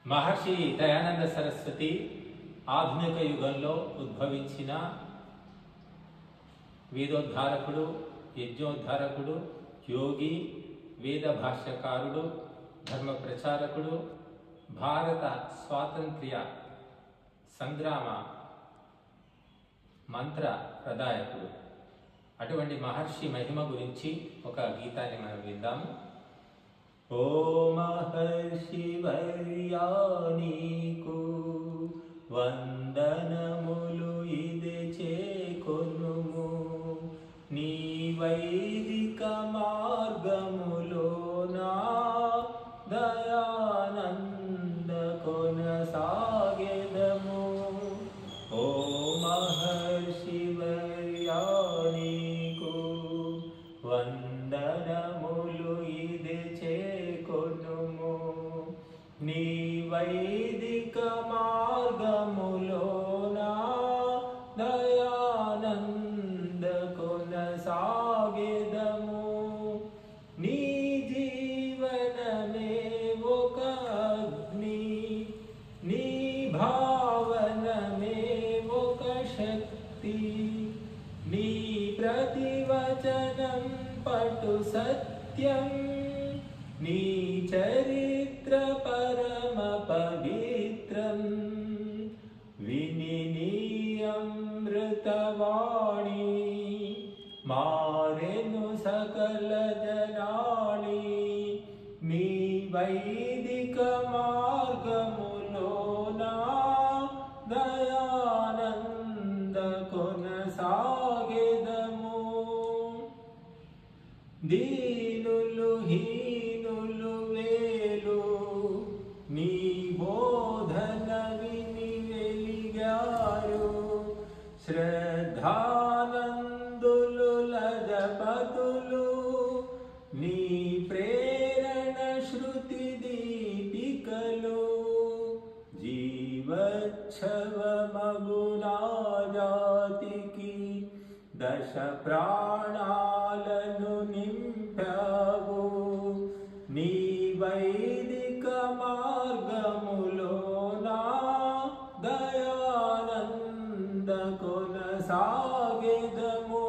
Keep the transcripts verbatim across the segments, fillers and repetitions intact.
మహర్షి దయానంద సరస్వతి ఆధునిక యుగంలో ఉద్భవించిన వేదోద్ధారకుడు, యజ్ఞోద్ధారకుడు, యోగి, వేద భాష్యకారుడు, ధర్మ ప్రచారకుడు, భారత స్వాతంత్ర్య సంగ్రామ మంత్ర ప్రదాయకుడు. అటువంటి మహర్షి మహిమ గురించి ఒక గీతాన్ని మనం విందాము. ఓ మహర్షి వర్యా నీకు వందనములు ఇదే చేకొనుము, నీ వైదిక మార్గములో నా దయానంద కొనసాగెదము. ఓ మహర్షి వర్యా నీకు వందనములు ఇదే చేకొనుము, నీ వైదిక మార్గములో నా దయానంద కొనసాగెదము. నీ జీవనమే ఒక అగ్ని, నీ భావనమే ఒక శక్తి, నీ ప్రతివచనం పటు సత్యం, నీ చరిత్ర పరమ పవిత్రం. విని నీ అమృతవాణి మారెను సకల జనాళి, నీ వైదిక మార్గములో నా దయానంద కొనసాగెదము. దీనులు హీనులు వేలు నీ బోధన విని వెలిగారు, శ్రద్ధానందులు లజపతులు నీ ప్రేరణ శృతి దీపికలు. జీవచ్ఛవమగునా జాతికి దశ ప్రాణాలను నింపావు, నీ వైదిక మార్గములో నా దయానంద కొనసాగెదము.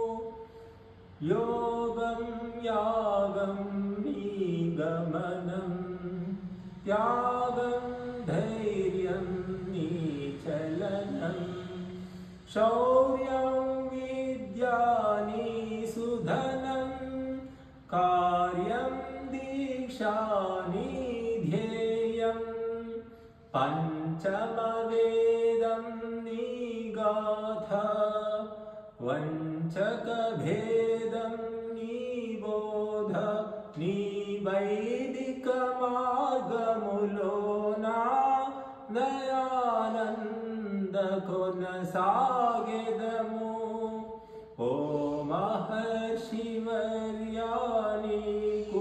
యోగం యాగం నీ గమనం, త్యాగం ధైర్యం నీ చలనం, శౌర్యం విద్యా నీ సుధనం, కార్యం దీక్షా నీ ధ్యేయం, పంచమ వేదం నీ గాథ, వంచక భేదం నీ బోధ. నీ వైదిక మార్గములో నా దయానంద కొనసాగెదము. ఓ మహర్షి వర్యా నీకు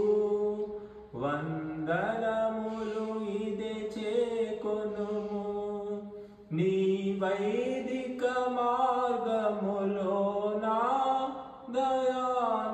వందనములు ఇదే చేకొనుము, నీ వైదిక మార్గములో నా దయా